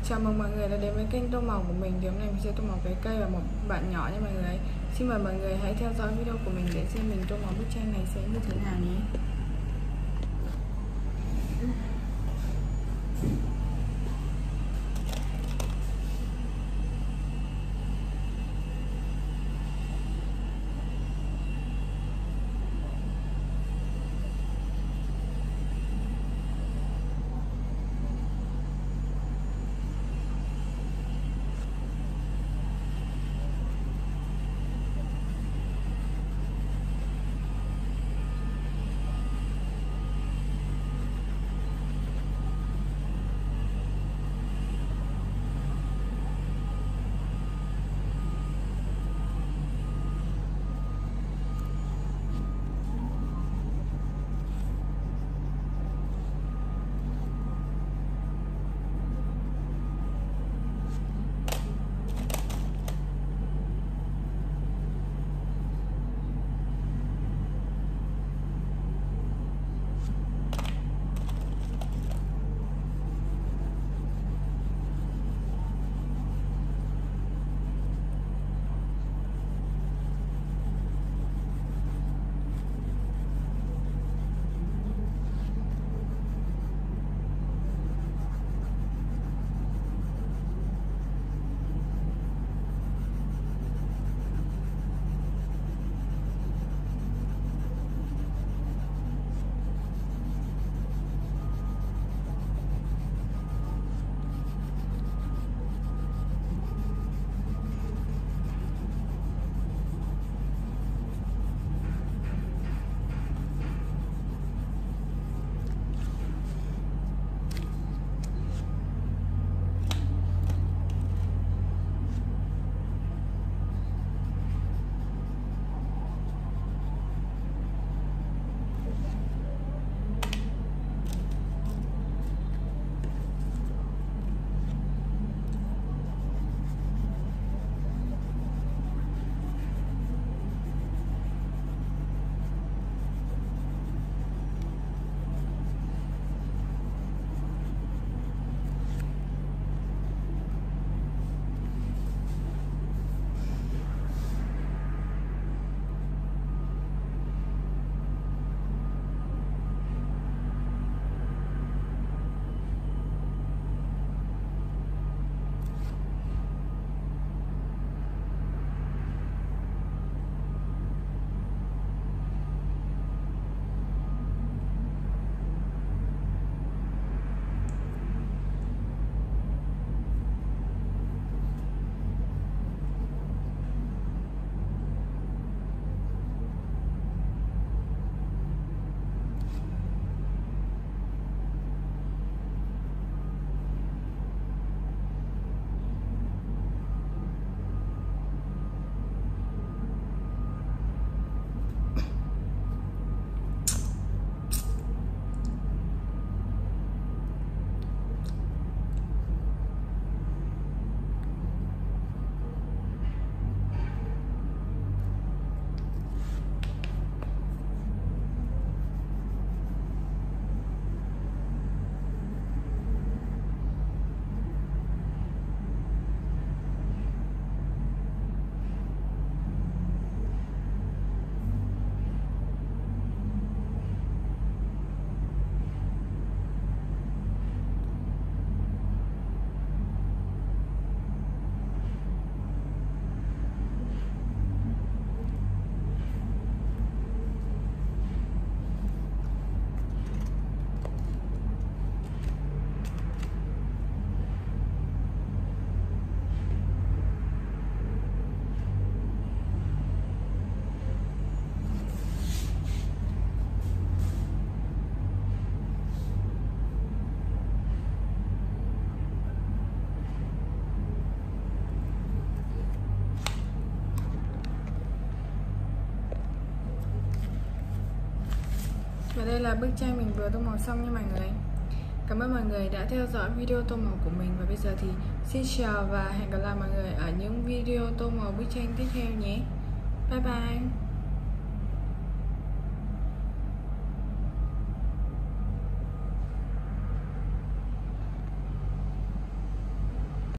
Chào mừng mọi người đã đến với kênh tô màu của mình. Thì hôm nay mình sẽ tô màu cái cây và một bạn nhỏ nha mọi người. Xin mời mọi người hãy theo dõi video của mình để xem mình tô màu bức tranh này sẽ như thế nào nhé. Và đây là bức tranh mình vừa tô màu xong nha mọi người. Cảm ơn mọi người đã theo dõi video tô màu của mình. Và bây giờ thì xin chào và hẹn gặp lại mọi người ở những video tô màu bức tranh tiếp theo nhé. Bye bye.